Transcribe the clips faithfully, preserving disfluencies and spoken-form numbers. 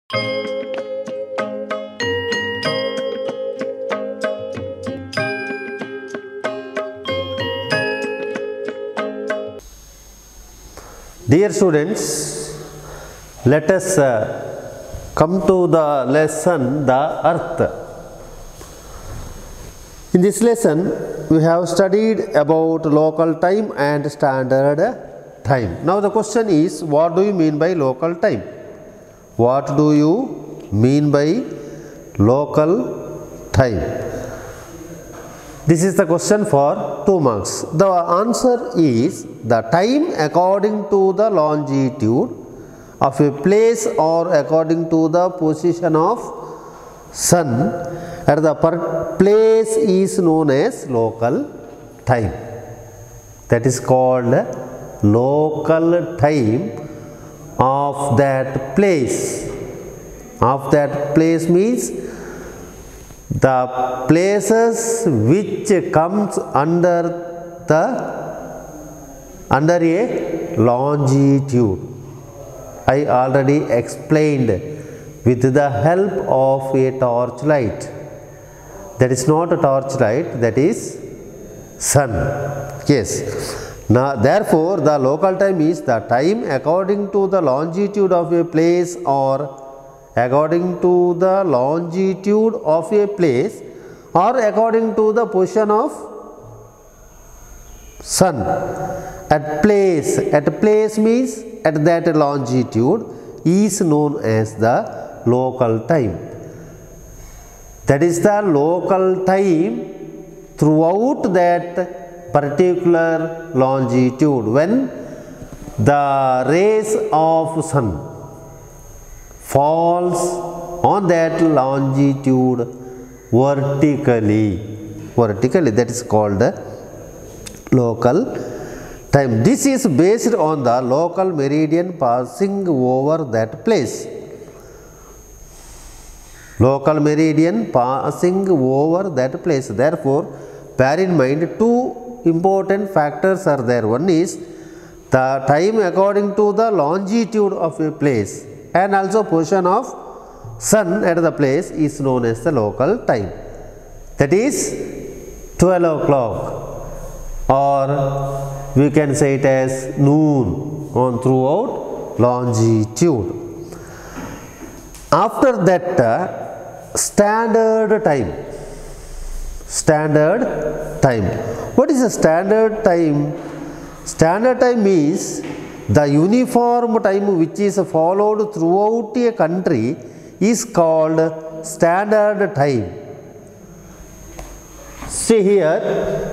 Dear students, let us uh, come to the lesson the Earth. In this lesson, we have studied about local time and standard time. Now the question is, what do you mean by local time? What do you mean by local time? This is the question for two marks. The answer is the time according to the longitude of a place or according to the position of sun at the place is known as local time. That is called local time of that place. Of that place means the places which comes under the under a longitude. I already explained with the help of a torchlight. That is not a torchlight, that is sun. Yes. Now therefore the local time is the time according to the longitude of a place or according to the longitude of a place or according to the position of sun at place. At place means at that longitude is known as the local time. That is the local time throughout that particular longitude when the rays of sun falls on that longitude vertically. Vertically, that is called local time. This is based on the local meridian passing over that place. Local meridian passing over that place. Therefore, bear in mind two important factors are there. One is the time according to the longitude of a place and also position of sun at the place is known as the local time. That is twelve o'clock, or we can say it as noon on throughout longitude. After that, uh, standard time. Standard time. What is a standard time? Standard time means the uniform time which is followed throughout a country is called standard time. See here,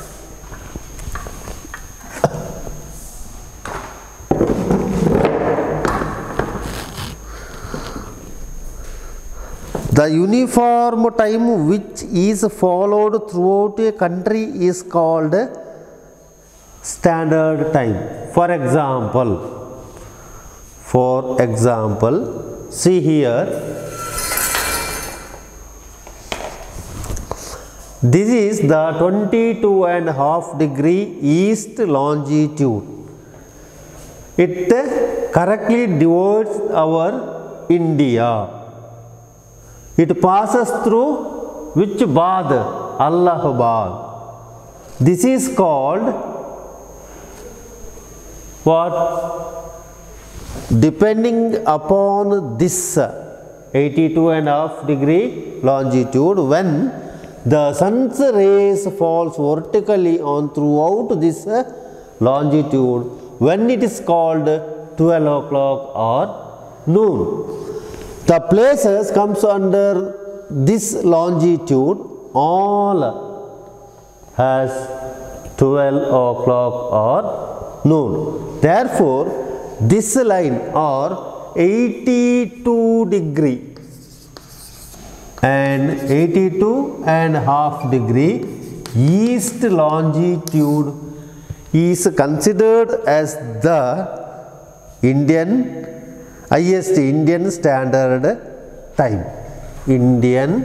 the uniform time which is followed throughout a country is called standard time. For example, for example, see here, this is the twenty-two and a half degree east longitude. It correctly divides our India. It passes through which Bad? Allahabad. This is called what? Depending upon this eighty-two and a half degree longitude, when the sun's rays falls vertically on throughout this longitude, when it is called twelve o'clock or noon. The places comes under this longitude all has twelve o'clock or noon. Therefore, this line or eighty-two degree and eighty-two and a half degree east longitude is considered as the Indian I S T, Indian Standard Time. Indian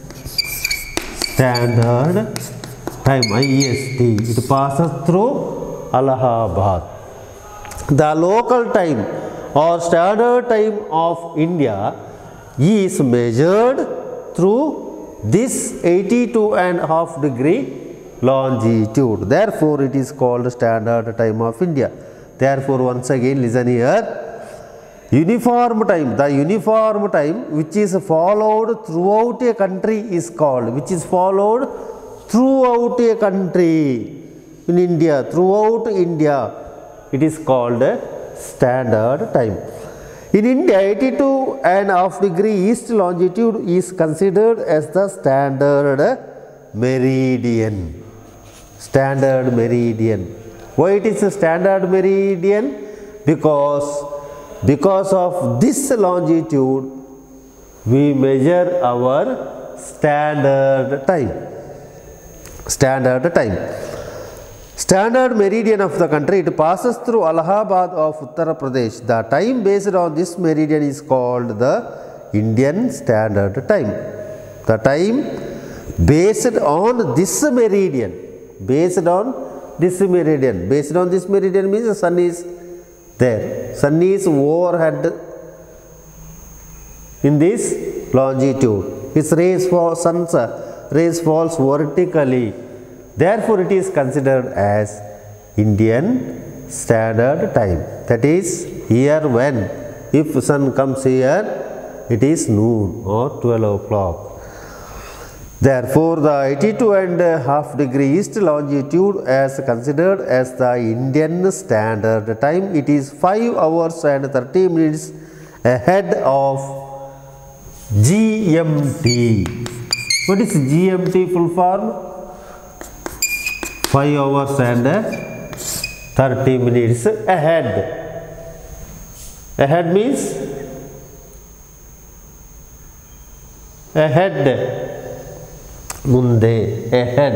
Standard Time, I S T. It passes through Allahabad. The local time or standard time of India is measured through this eighty-two and a half degree longitude. Therefore, it is called standard time of India. Therefore, once again listen here. Uniform time, the uniform time which is followed throughout a country is called, which is followed throughout a country in India, throughout India, it is called standard time. In India, eighty-two and a half degree east longitude is considered as the standard meridian. Standard meridian. Why it is a standard meridian? Because because of this longitude we measure our standard time. Standard time. Standard meridian of the country, it passes through Allahabad of Uttar Pradesh. The time based on this meridian is called the Indian Standard Time. The time based on this meridian, based on this meridian, based on this meridian means the sun is there. Sun is overhead in this longitude. Its rays fall, sun's rays falls vertically. Therefore, it is considered as Indian Standard Time. That is, here when, if sun comes here, it is noon or twelve o'clock. Therefore, the eighty-two and a half degree east longitude is considered as the Indian Standard Time. It is five hours and thirty minutes ahead of G M T. What is G M T full form? five hours and thirty minutes ahead. Ahead means ahead, munde, ahead.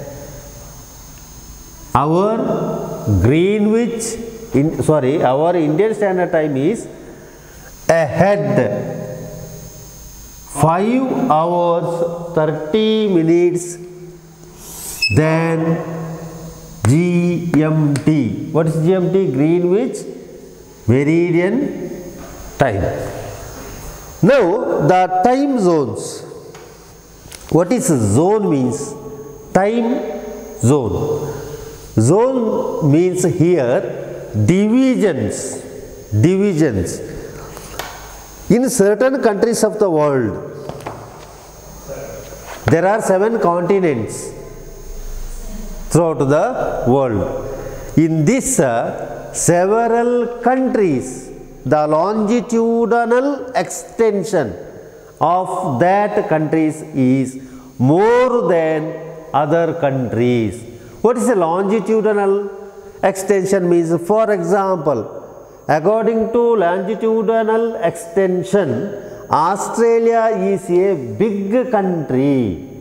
Our Greenwich, in, sorry, our Indian Standard Time is ahead five hours thirty minutes than G M T. What is G M T? Greenwich Meridian Time. Now, the time zones. What is zone means? Time zone. Zone means here divisions. Divisions. In certain countries of the world, there are seven continents throughout the world. In this uh, several countries, the longitudinal extension of that countries is more than other countries. What is a longitudinal extension means? For example, according to longitudinal extension, Australia is a big country.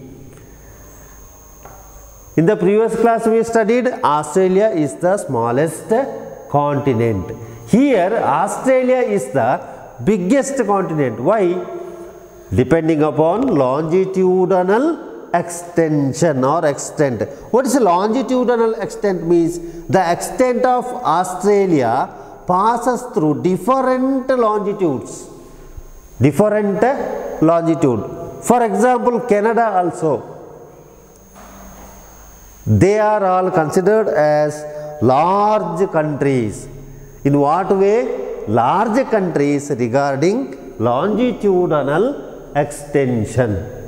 In the previous class we studied Australia is the smallest continent. Here Australia is the biggest continent. Why? Depending upon longitudinal extension or extent. What is longitudinal extent means? The extent of Australia passes through different longitudes. Different longitude. For example, Canada also. They are all considered as large countries. In what way? Large countries regarding longitudinal extension.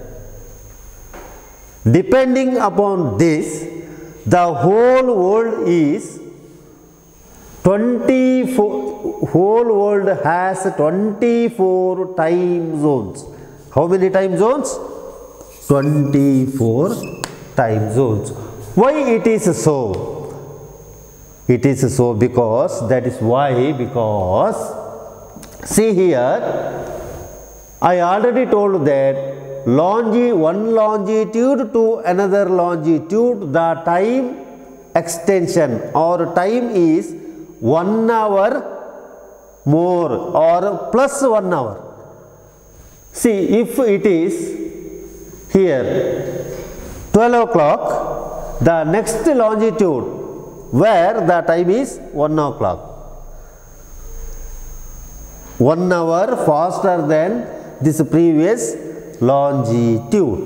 Depending upon this, the whole world is twenty-four, whole world has twenty-four time zones. How many time zones? twenty-four time zones. Why it is so? It is so because, that is why, because see here, I already told that longi, one longitude to another longitude, the time extension or time is one hour more or plus one hour. See, if it is here twelve o'clock, the next longitude where the time is one o'clock. One hour faster than this previous longitude.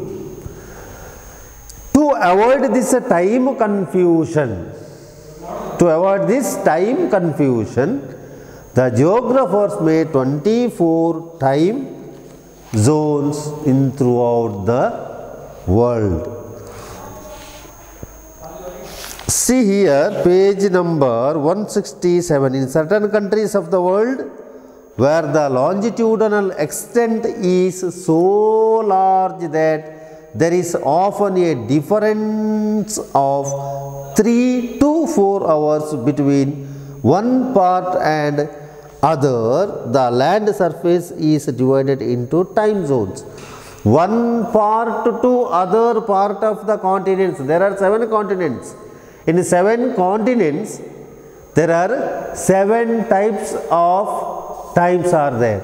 To avoid this time confusion, to avoid this time confusion, the geographers made twenty-four time zones in throughout the world. See here page number one sixty-seven. In certain countries of the world where the longitudinal extent is so large that there is often a difference of three to four hours between one part and other, the land surface is divided into time zones. One part to other part of the continents. There are seven continents. In seven continents, there are seven types of times are there.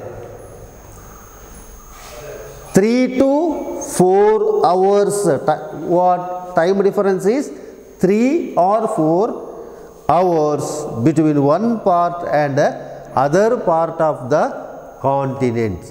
Three to four hours. What time difference is? Three or four hours between one part and other part of the continents.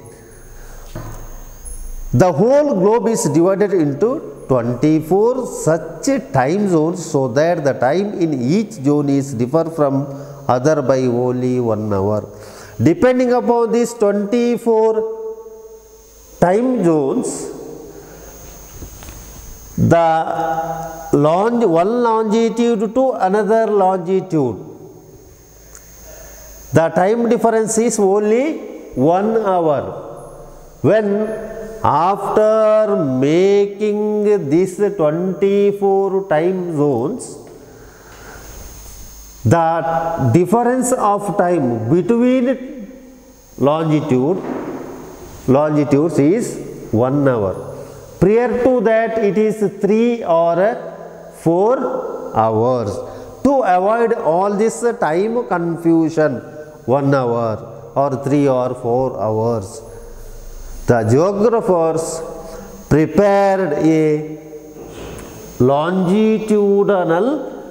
The whole globe is divided into twenty-four such time zones so that the time in each zone is differ from other by only one hour. Depending upon these twenty-four time zones, the long, one longitude to another longitude, the time difference is only one hour. When after making these twenty-four time zones, the difference of time between longitude longitudes is one hour. Prior to that it is three or four hours. To avoid all this time confusion, one hour or three or four hours, the geographers prepared a longitudinal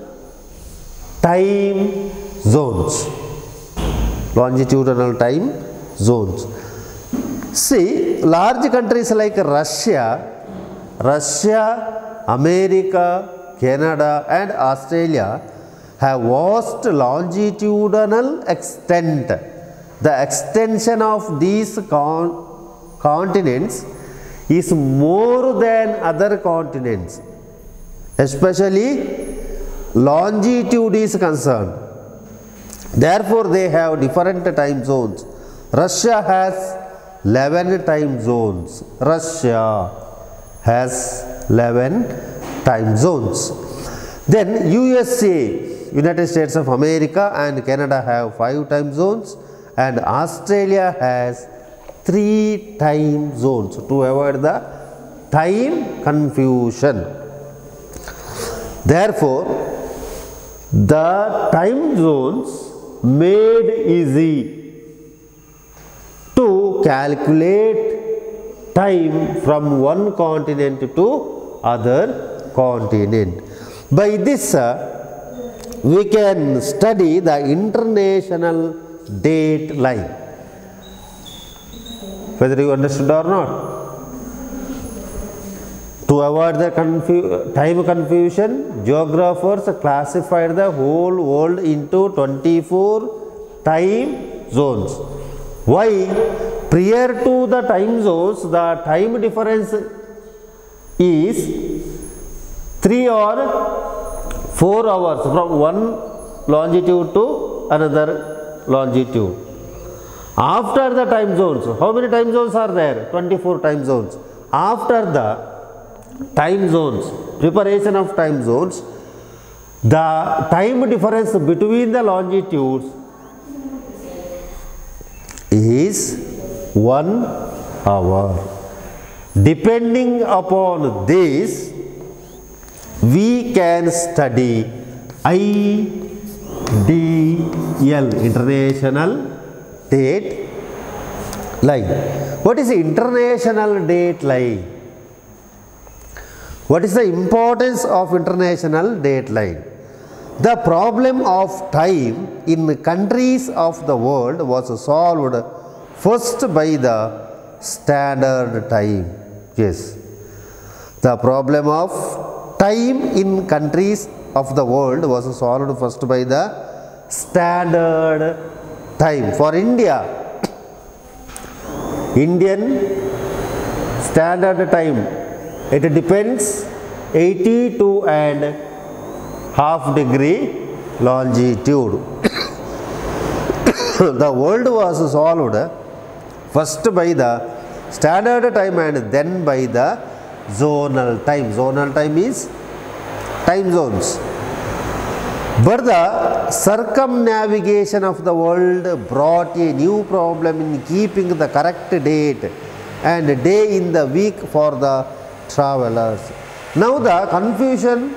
time zones. Longitudinal time zones. See, large countries like Russia, Russia, America, Canada and Australia have vast longitudinal extent. The extension of these con continents is more than other continents, especially longitude is concerned. Therefore, they have different time zones. Russia has eleven time zones. Russia has eleven time zones. Then U S A, United States of America and Canada have five time zones, and Australia has three time zones to avoid the time confusion. Therefore, the time zones made easy to calculate time from one continent to other continent. By this, uh, we can study the international date line. Whether you understood or not. To avoid the confu time confusion, geographers classified the whole world into twenty-four time zones. Why? Prior to the time zones, the time difference is three or four hours from one longitude to another longitude. After the time zones, how many time zones are there? twenty-four time zones. After the time zones, preparation of time zones, the time difference between the longitudes is one hour. Depending upon this, we can study I D L, International Date Line. What is the International Date Line? What is the importance of International Date Line? The problem of time in countries of the world was solved first by the standard time. Yes. The problem of time in countries of the world was solved first by the standard time. For India, Indian standard time, it depends eighty-two and half degree longitude. The world was solved first by the standard time and then by the zonal time. Zonal time is time zones. But the circumnavigation of the world brought a new problem in keeping the correct date and day in the week for the travelers. Now the confusion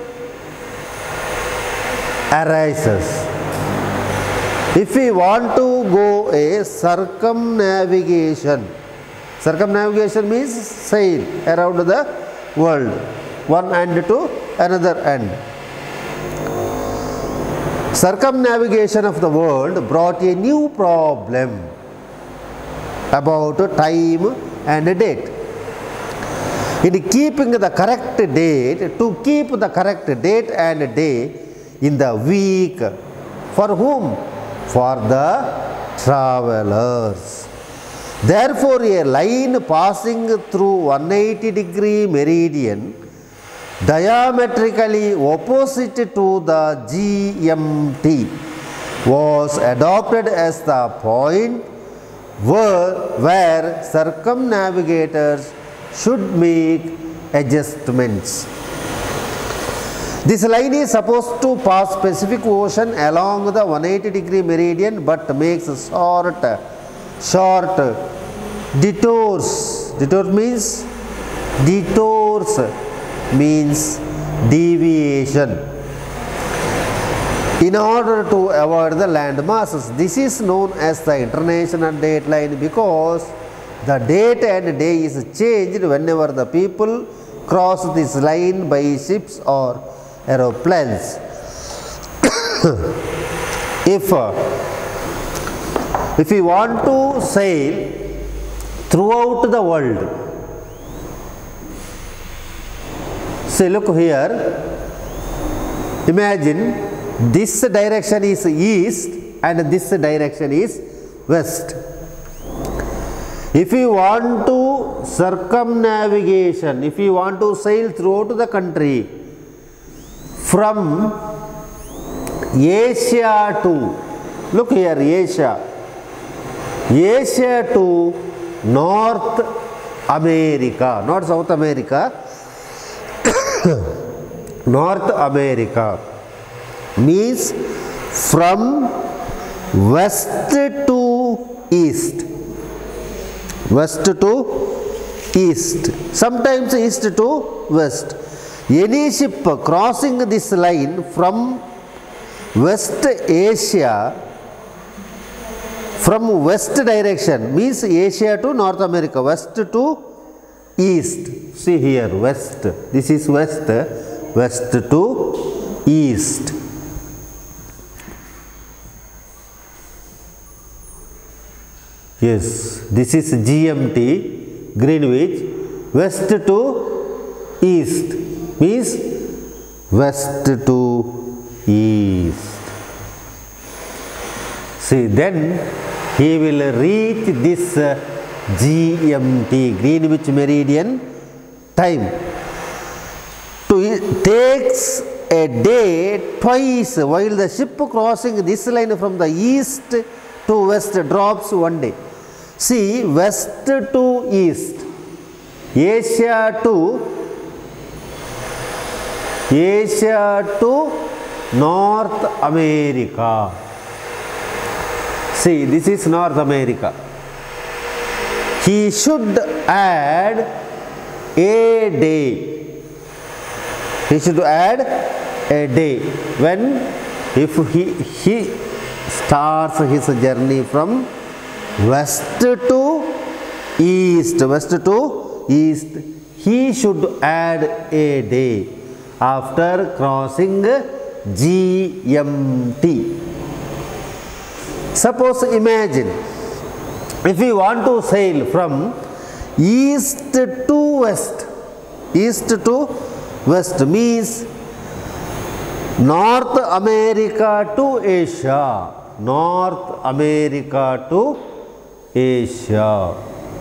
arises. If we want to go a circumnavigation, circumnavigation means sail around the world, one end to another end. Circumnavigation of the world brought a new problem about time and date. In keeping the correct date, to keep the correct date and day in the week, for whom? For the travelers. Therefore, a line passing through one hundred eighty degree meridian diametrically opposite to the G M T was adopted as the point where, where circumnavigators should make adjustments. This line is supposed to pass Pacific Ocean along the one hundred eighty degree meridian but makes short, short detours. Detour means detours means deviation in order to avoid the land masses. This is known as the international date line because the date and day is changed whenever the people cross this line by ships or aeroplanes. if uh, if we want to sail throughout the world, see, look here, imagine this direction is east and this direction is west. If you want to circumnavigation, if you want to sail throughout the country from Asia to, look here, Asia, Asia to North America, not South America, North America, means from west to east, west to east, sometimes east to west. Any ship crossing this line from West Asia, from west direction means Asia to North America, west to east. See here, west, this is west, west to east. Yes, this is G M T, Greenwich, west to east means west to east. See, then he will reach this uh, G M T, Greenwich Meridian time. To, it takes a day twice, while the ship crossing this line from the east to west drops one day. See, west to east, Asia to Asia to North America. See, this is North America. He should add a day. He should add a day. When, if he, he starts his journey from west to east, west to east, he should add a day after crossing G M T. Suppose, imagine, if we want to sail from east to west. East to west means North America to Asia. North America to Asia.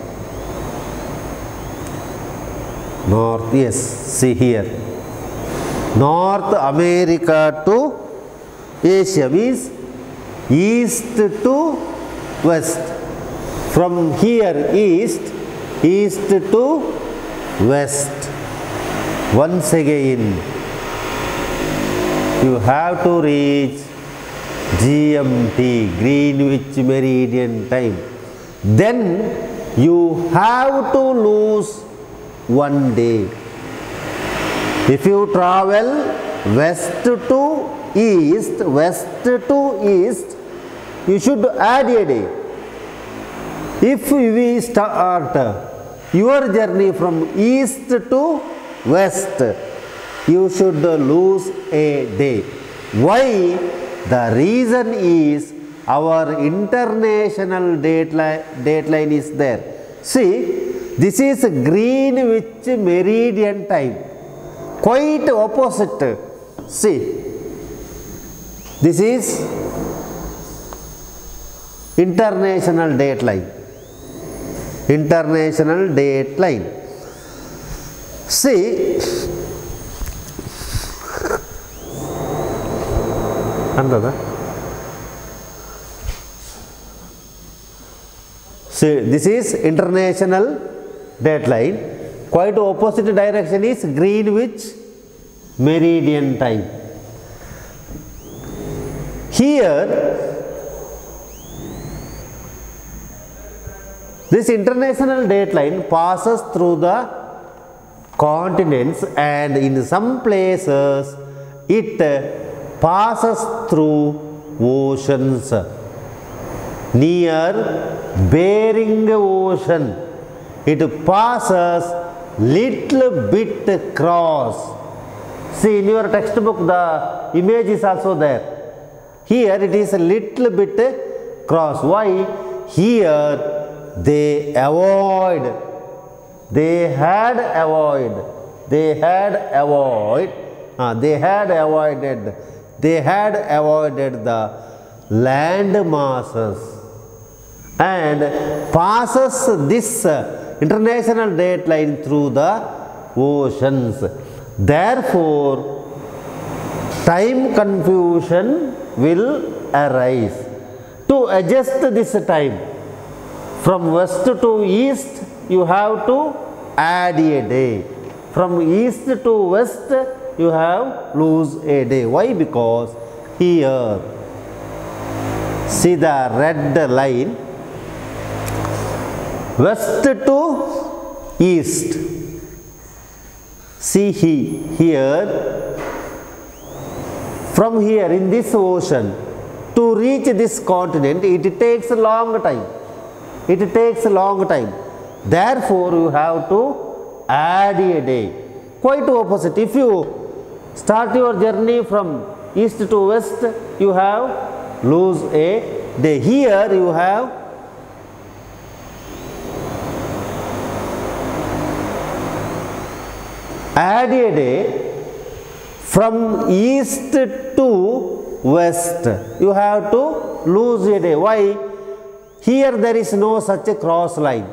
North, yes, see here. North America to Asia means east to west. From here east, east to west. Once again, you have to reach G M T, Greenwich Meridian Time. Then you have to lose one day. If you travel west to east, west to east, you should add a day. If we start your journey from east to west, you should lose a day. Why? The reason is our international dateline, dateline is there. See, this is Greenwich Meridian Time. Quite opposite. See, this is international dateline. International dateline. See, another. See, this is international dateline. Quite opposite direction is Greenwich Meridian Time. Here, this international dateline passes through the continents, and in some places it passes through oceans. Near Bering Ocean, it passes little bit cross. See, in your textbook the image is also there. Here it is a little bit cross. Why? Here they avoid, they had avoid, they had avoid, uh, they had avoided, they had avoided the land masses and passes this uh, international dateline through the oceans. Therefore, time confusion will arise. To adjust this time from west to east, you have to add a day. From east to west, you have lose a day. Why? Because here, see the red line, west to east. See he, here, from here in this ocean to reach this continent, it takes a long time. It takes a long time. Therefore, you have to add a day. Quite opposite. If you start your journey from east to west, you have lose a day. Here you have add a day. From east to west, you have to lose a day. Why? Here there is no such a cross line.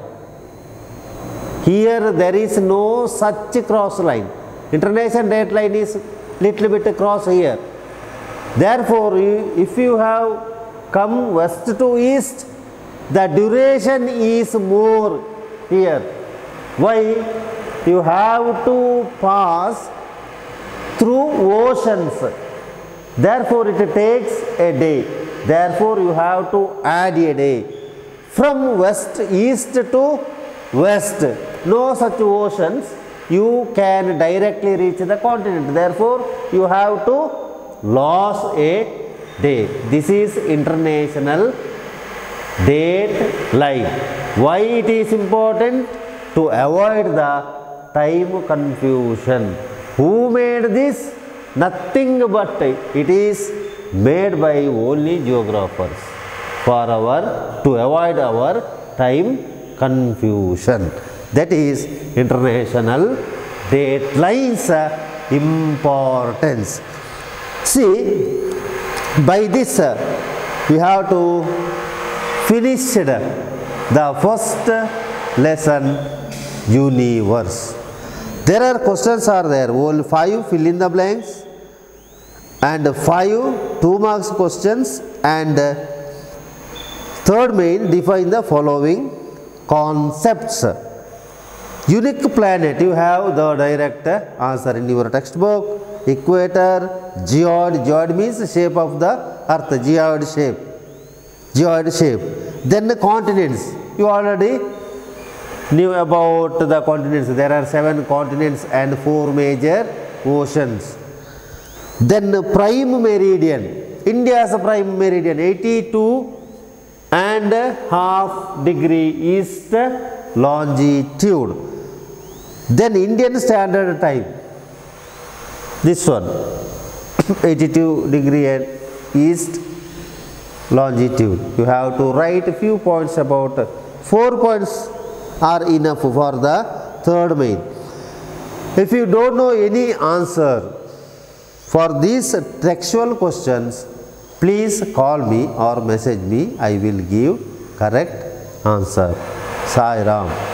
Here there is no such a cross line. International dateline is little bit cross here. Therefore, if you have come west to east, the duration is more here. Why? You have to pass through oceans. Therefore, it takes a day. Therefore, you have to add a day. From west, east to west, no such oceans, you can directly reach the continent. Therefore, you have to lose a day. This is international date line. Why it is important? To avoid the time confusion. Who made this? Nothing but it is made by only geographers for our, to avoid our time confusion. That is international datelines importance. See, by this we have to finish the first lesson, universe. There are questions are there, all five fill in the blanks and five two marks questions, and third main define the following concepts. Unique planet, you have the direct answer in your textbook. Equator, geoid, geoid means shape of the earth, geoid shape, geoid shape. Then the continents, you already knew about the continents. There are seven continents and four major oceans. Then prime meridian, India's prime meridian, eighty-two and half degree east longitude. Then Indian Standard Time, this one, eighty-two degree and east longitude. You have to write a few points about, four points are enough for the third main. If you don't know any answer for these textual questions, please call me or message me. I will give correct answer. Sai Ram.